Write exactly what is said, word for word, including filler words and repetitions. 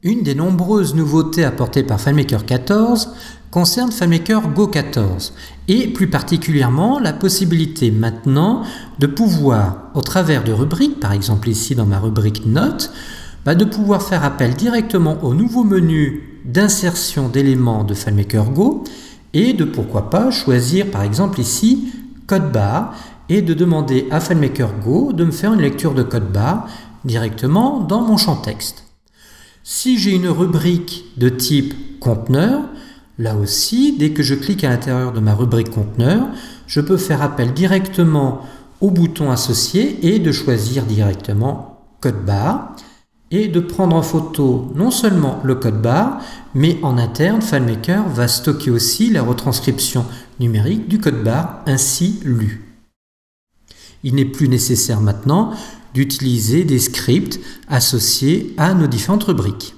Une des nombreuses nouveautés apportées par FileMaker quatorze concerne FileMaker Go quatorze et plus particulièrement la possibilité maintenant de pouvoir, au travers de rubriques, par exemple ici dans ma rubrique Notes, bah de pouvoir faire appel directement au nouveau menu d'insertion d'éléments de FileMaker Go et de pourquoi pas choisir par exemple ici Code barre et de demander à FileMaker Go de me faire une lecture de code barre directement dans mon champ texte. Si j'ai une rubrique de type conteneur, là aussi, dès que je clique à l'intérieur de ma rubrique conteneur, je peux faire appel directement au bouton associé et de choisir directement code barre et de prendre en photo non seulement le code barre, mais en interne, FileMaker va stocker aussi la retranscription numérique du code barre ainsi lu. Il n'est plus nécessaire maintenant d'utiliser des scripts associés à nos différentes rubriques.